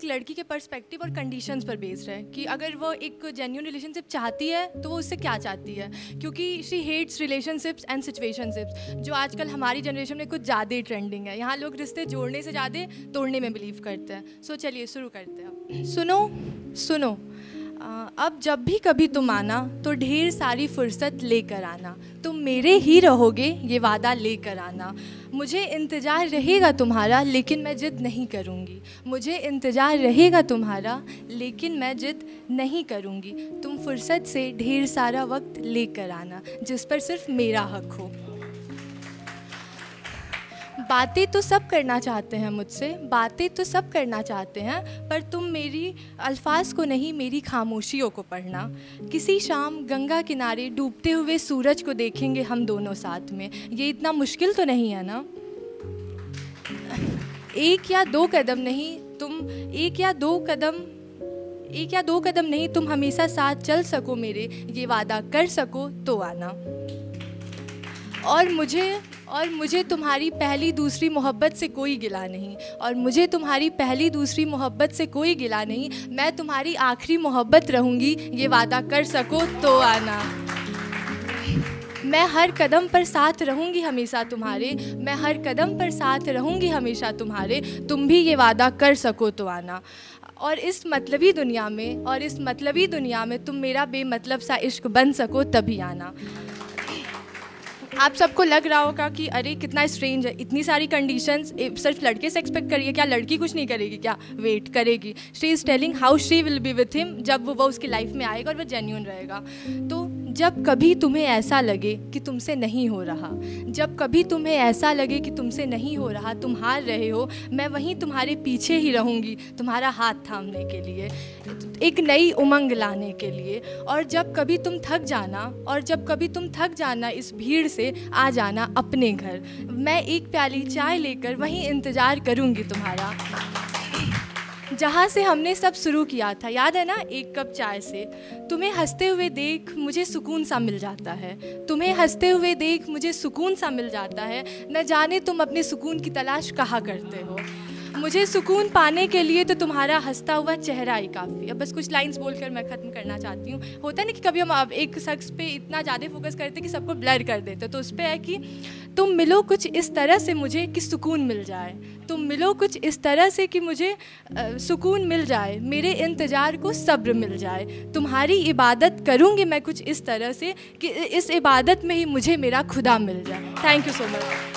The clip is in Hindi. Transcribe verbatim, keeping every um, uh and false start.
लड़की के पर्सपेक्टिव और कंडीशंस पर बेस्ड है कि अगर वो एक जेन्युइन रिलेशनशिप चाहती है तो वो उससे क्या चाहती है, क्योंकि she hates relationships and situationships, जो आजकल हमारी जनरेशन में कुछ ज़्यादा ही ट्रेंडिंग है। यहाँ लोग रिश्ते जोड़ने से ज़्यादा तोड़ने में बिलीव करते हैं। सो चलिए शुरू करते हैं। सुनो सुनो अब जब भी कभी तुम आना तो ढेर सारी फुर्सत लेकर आना, तुम मेरे ही रहोगे ये वादा लेकर आना। मुझे इंतज़ार रहेगा तुम्हारा लेकिन मैं जिद नहीं करूँगी, मुझे इंतज़ार रहेगा तुम्हारा लेकिन मैं जिद नहीं करूँगी। तुम फुर्सत से ढेर सारा वक्त लेकर आना जिस पर सिर्फ मेरा हक हो। बातें तो सब करना चाहते हैं मुझसे, बातें तो सब करना चाहते हैं, पर तुम मेरी अल्फाज को नहीं मेरी खामोशियों को पढ़ना। किसी शाम गंगा किनारे डूबते हुए सूरज को देखेंगे हम दोनों साथ में, ये इतना मुश्किल तो नहीं है ना। एक या दो कदम नहीं तुम एक या दो कदम एक या दो कदम नहीं तुम हमेशा साथ चल सको मेरे, ये वादा कर सको तो आना। और मुझे और मुझे तुम्हारी पहली दूसरी मोहब्बत से कोई गिला नहीं, और मुझे तुम्हारी पहली दूसरी मोहब्बत से कोई गिला नहीं। मैं तुम्हारी आखिरी मोहब्बत रहूँगी, ये वादा कर सको तो आना। मैं हर कदम पर साथ रहूँगी हमेशा तुम्हारे, मैं हर कदम पर साथ रहूँगी हमेशा तुम्हारे, तुम भी ये वादा कर सको तो आना। और इस मतलबी दुनिया में और इस मतलबी दुनिया में तुम मेरा बेमतलब सा इश्क बन सको तभी आना। आप सबको लग रहा होगा कि अरे कितना स्ट्रेंज है, इतनी सारी कंडीशंस सिर्फ लड़के से एक्सपेक्ट करिए, क्या लड़की कुछ नहीं करेगी क्या? वेट करेगी। She is telling how she will be with him, जब वो वो उसकी लाइफ में आएगा और वो जेन्युइन रहेगा। तो जब कभी तुम्हें ऐसा लगे कि तुमसे नहीं हो रहा, जब कभी तुम्हें ऐसा लगे कि तुमसे नहीं हो रहा, तुम हार रहे हो, मैं वहीं तुम्हारे पीछे ही रहूँगी, तुम्हारा हाथ थामने के लिए, एक नई उमंग लाने के लिए। और जब कभी तुम थक जाना और जब कभी तुम थक जाना इस भीड़ से, आ जाना अपने घर, मैं एक प्याली चाय लेकर वहीं इंतज़ार करूँगी तुम्हारा, जहाँ से हमने सब शुरू किया था। याद है ना, एक कप चाय से। तुम्हें हंसते हुए देख मुझे सुकून सा मिल जाता है, तुम्हें हंसते हुए देख मुझे सुकून सा मिल जाता है। न जाने तुम अपने सुकून की तलाश कहाँ करते हो, मुझे सुकून पाने के लिए तो तुम्हारा हंसता हुआ चेहरा ही काफ़ी है। बस कुछ लाइंस बोलकर मैं ख़त्म करना चाहती हूँ। होता है ना कि कभी हम अब एक शख्स पे इतना ज़्यादा फोकस करते कि सबको ब्लर कर देते, तो उस पर है कि तुम मिलो कुछ इस तरह से मुझे कि सुकून मिल जाए, तुम मिलो कुछ इस तरह से कि मुझे आ, सुकून मिल जाए, मेरे इंतज़ार को सब्र मिल जाए। तुम्हारी इबादत करूँगी मैं कुछ इस तरह से कि इस इबादत में ही मुझे मेरा खुदा मिल जाए। Thank you so much.